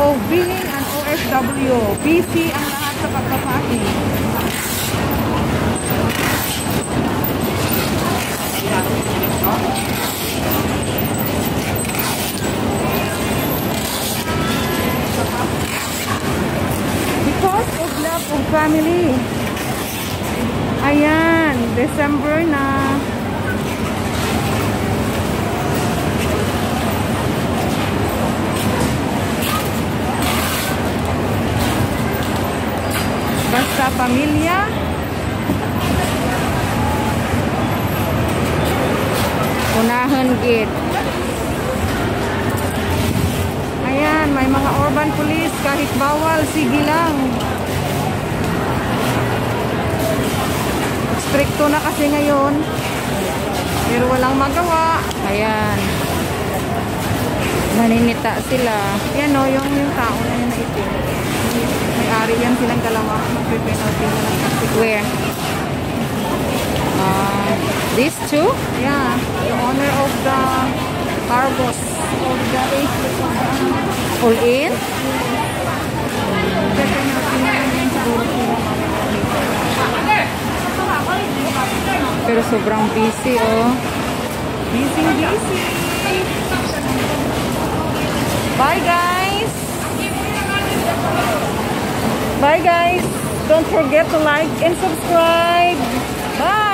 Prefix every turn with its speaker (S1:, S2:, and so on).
S1: of billing and OFW. busy ang lahat sa pagpapaki. Because of love of family. Ayan, December na. Basta pamilya. Unahan gate. Ayan, may mga urban police. Kahit bawal, sige lang. Stricto na kasi ngayon. Pero walang magawa. Ayan. Naninita sila. Yan o, yung tao na yun na itim. May-ari yan silang dalawa. Magpe-penalty na lang kasi. Where? These two? Yeah. The owner of the Carbos. Of the all in? Magpe-penalty na lang yan siguro sila. Pero sobrang busy, oh. Busy. Bye, guys. Bye, guys. Don't forget to like and subscribe. Bye.